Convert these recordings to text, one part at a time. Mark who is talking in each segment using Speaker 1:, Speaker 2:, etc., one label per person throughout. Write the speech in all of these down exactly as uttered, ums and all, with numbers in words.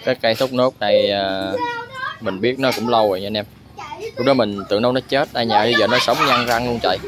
Speaker 1: Cái cây thốt nốt này mình biết nó cũng lâu rồi nha anh em. Lúc đó mình tưởng nó nó chết, ai nhờ bây giờ nó sống nhăn răng luôn trời.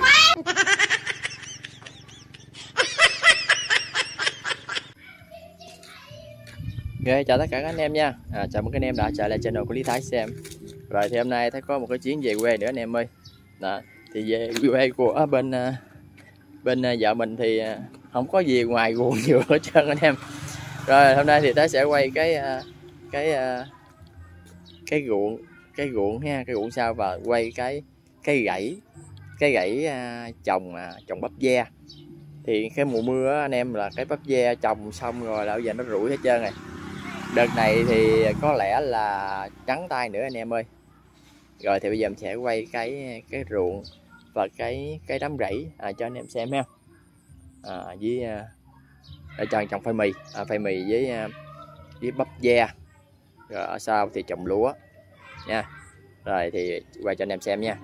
Speaker 1: Ok, chào tất cả các anh em nha. À, chào mừng các anh em đã trở lại channel của Lý Thái xem. Rồi thì hôm nay Thái có một cái chuyến về quê nữa anh em ơi. Đó, thì về quê của bên bên vợ mình thì không có gì ngoài ruộng nhiều hết trơn anh em. Rồi hôm nay thì Thái sẽ quay cái cái cái ruộng cái ruộng ha, cái ruộng sao và quay cái cái gãy cái gãy trồng trồng bắp da. Thì cái mùa mưa á, anh em là cái bắp da trồng xong rồi là bây giờ nó rủi hết trơn rồi. Đợt này thì có lẽ là trắng tay nữa anh em ơi. Rồi thì bây giờ mình sẽ quay cái cái ruộng và cái cái đám rẫy à, cho anh em xem ha. À, với ở trồng trồng khoai mì, à, khoai mì với với bắp da. Rồi ở sau thì trồng lúa nha. Rồi thì quay cho anh em xem nha.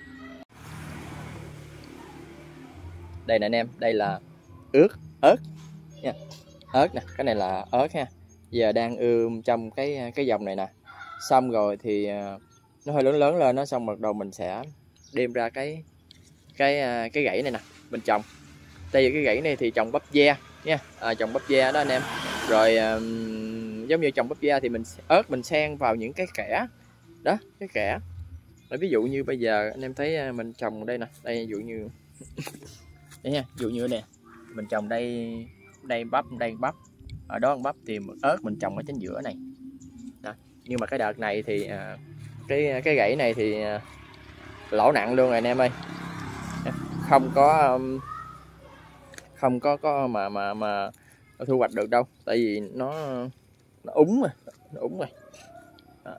Speaker 1: Đây nè anh em, đây là ớt ớt nha. Ớt nè, cái này là ớt ha. Giờ đang ươm trong cái cái dòng này nè. Xong rồi thì nó hơi lớn lớn lên nó, xong bắt đầu mình sẽ đem ra cái cái cái gãy này nè, mình trồng. Đây cái gãy này thì trồng bắp da nha, à, trồng bắp da đó anh em. Rồi um, giống như trồng bắp da thì mình ớt mình xen vào những cái kẽ đó, cái kẽ. Rồi ví dụ như bây giờ anh em thấy mình trồng đây nè, đây ví dụ như đây nha, ví dụ như nè, mình trồng đây đây bắp, đây bắp, ở đó bắp thì ớt mình trồng ở chính giữa này đó. Nhưng mà cái đợt này thì à, cái cái gãy này thì à, lỗ nặng luôn rồi anh em ơi, không có không có có mà mà mà thu hoạch được đâu, tại vì nó nó úng rồi, nó úng rồi đó.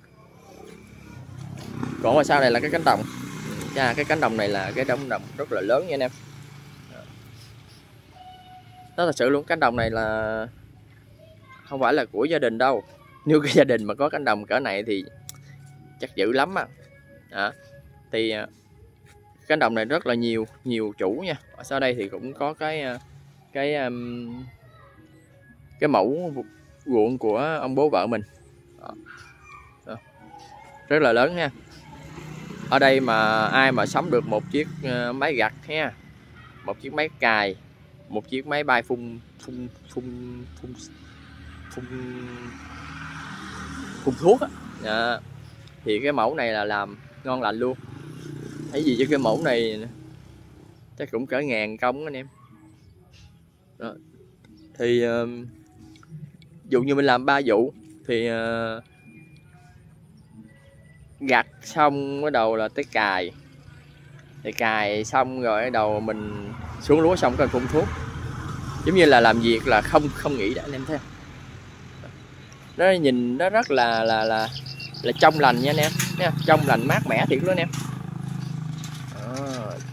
Speaker 1: Còn ở sau này là cái cánh đồng nha, cái cánh đồng này là cái cánh đồng rất là lớn nha anh em. Nó thật sự luôn, cánh đồng này là không phải là của gia đình đâu. Nếu cái gia đình mà có cánh đồng cỡ này thì chắc dữ lắm á. À, thì cánh đồng này rất là nhiều nhiều chủ nha. Ở sau đây thì cũng có cái cái cái mẫu ruộng của ông bố vợ mình. Đó. Đó. Rất là lớn nha. Ở đây mà ai mà sống được một chiếc máy gặt ha, một chiếc máy cày, một chiếc máy bay phun phun phun phun phun phun thuốc á, à, thì cái mẫu này là làm ngon lành luôn. Thấy gì chứ cái mẫu này chắc cũng cỡ ngàn công anh em. Đó. Thì uh, dụ như mình làm ba vụ thì uh, gặt xong cái đầu là tới cài, thì cài xong rồi cái đầu mình xuống lúa xong rồi phun thuốc, giống như là làm việc là không không nghĩ đã anh em thấy không? Nó nhìn nó rất là là là là trong lành nha anh em nha, trong lành mát mẻ thiệt luôn anh em. Đó.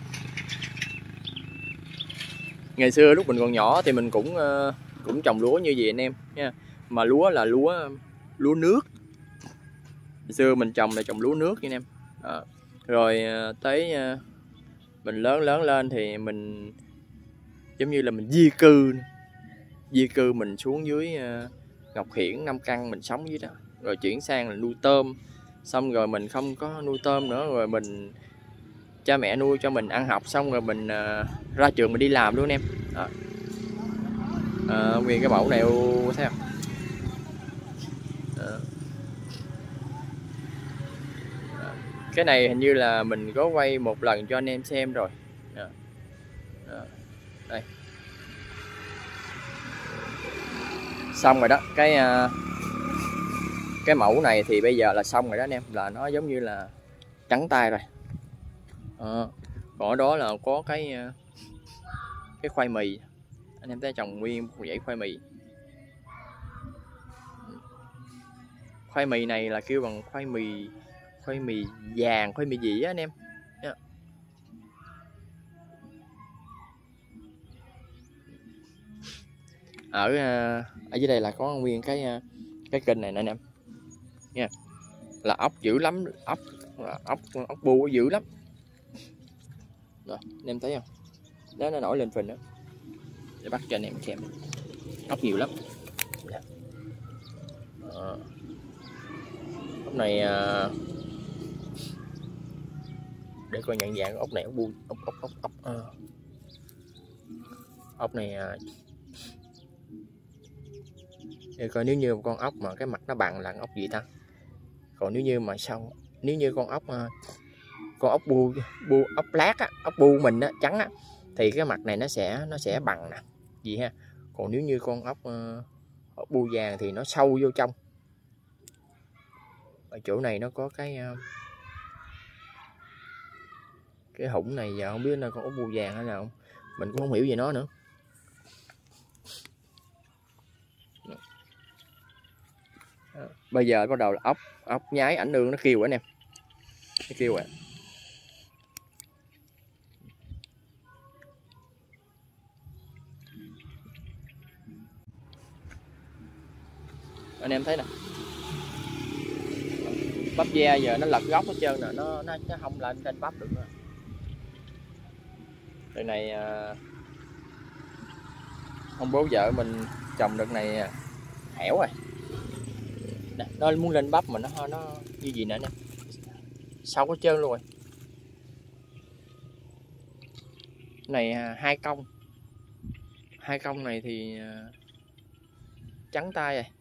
Speaker 1: Ngày xưa lúc mình còn nhỏ thì mình cũng uh, cũng trồng lúa như vậy anh em nha, mà lúa là lúa lúa nước. Ngày xưa mình trồng là trồng lúa nước nha anh em. Đó. Rồi uh, tới uh, mình lớn lớn lên thì mình giống như là mình di cư di cư mình xuống dưới uh, Ngọc Hiển Nam Căn, mình sống dưới đó, rồi chuyển sang là nuôi tôm. Xong rồi mình không có nuôi tôm nữa, rồi mình cha mẹ nuôi cho mình ăn học, xong rồi mình uh, ra trường mình đi làm luôn em. Đó. À, nguyên cái mẫu này thấy không? Đó. Đó. Cái này hình như là mình có quay một lần cho anh em xem rồi. Đó. Đó. Đây. Xong rồi đó, cái uh, cái mẫu này thì bây giờ là xong rồi đó anh em, là nó giống như là trắng tay rồi. À, còn ở đó là có cái cái khoai mì, anh em thấy trồng nguyên một dãy khoai mì. Khoai mì này là kêu bằng khoai mì khoai mì vàng, khoai mì gì á anh em. Ở ở dưới đây là có nguyên cái cái kênh này nè anh em nha, là ốc dữ lắm, ốc ốc ốc bu dữ lắm. Rồi anh em thấy không, đó nó nổi lên phình đó, để bắt cho anh em xem, ốc nhiều lắm. này à, để coi nhận dạng ốc này ốc bu ốc ốc ốc ốc à. Ốc này à, để coi nếu như con ốc mà cái mặt nó bằng là ốc gì ta. Còn nếu như mà sau nếu như con ốc à, con ốc bu bu ốc lát á, ốc bu mình á, trắng á, thì cái mặt này nó sẽ nó sẽ bằng nè gì ha. Còn nếu như con ốc uh, ốc bu vàng thì nó sâu vô trong. Ở chỗ này nó có cái uh, cái hũng này, giờ không biết là con ốc bu vàng hay nào, mình cũng không hiểu về nó nữa. Đó. Bây giờ bắt đầu là ốc ốc nhái ảnh nương nó kêu rồi anh em, nó kêu rồi. Anh em thấy nè, bắp da giờ nó lật gốc hết trơn nè, nó nó nó không lên trên bắp được nữa. Đợt này à, ông bố vợ mình trồng đợt này à, hẻo rồi nè, nó muốn lên bắp mà nó nó như gì nữa nè, sâu hết trơn luôn rồi. Này à, hai công hai công này thì à, trắng tay rồi.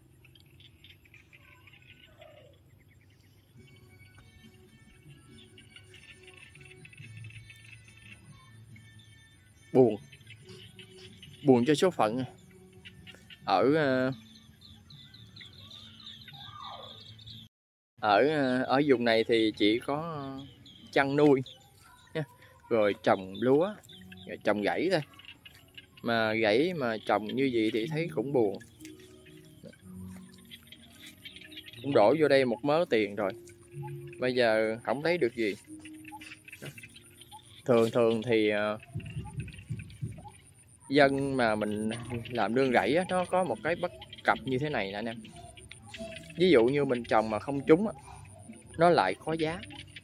Speaker 1: Buồn buồn cho số phận. Ở ở ở vùng này thì chỉ có chăn nuôi nha, rồi trồng lúa, rồi trồng gãy thôi. Mà gãy mà trồng như vậy thì thấy cũng buồn. Cũng đổ vô đây một mớ tiền rồi, bây giờ không thấy được gì. Thường thường thì dân mà mình làm nương rẫy á, nó có một cái bất cập như thế này nè anh em. Ví dụ như mình trồng mà không trúng á, nó lại có giá.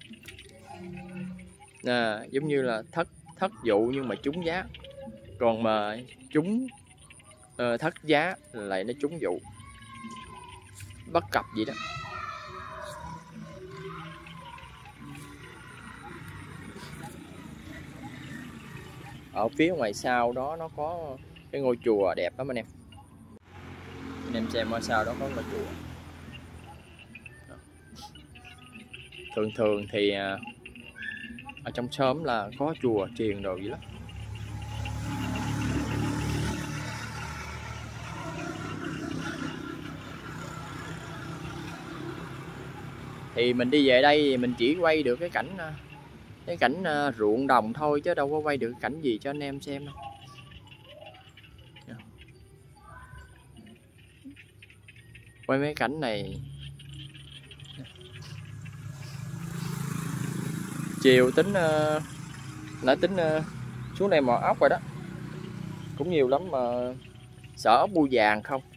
Speaker 1: À, giống như là thất thất dụ nhưng mà trúng giá, còn mà trúng uh, thất giá lại nó trúng dụ. Bất cập gì đó. Ở phía ngoài sau đó nó có cái ngôi chùa đẹp lắm anh em. Anh em xem ở sau đó có ngôi chùa. Thường thường thì ở trong xóm là có chùa triền đồ gì đó. Thì mình đi về đây thì mình chỉ quay được cái cảnh cái cảnh ruộng đồng thôi, chứ đâu có quay được cảnh gì cho anh em xem đâu. Quay mấy cảnh này chiều tính uh, đã tính uh, xuống đây mò ốc rồi đó, cũng nhiều lắm mà sợ ốc bu vàng không.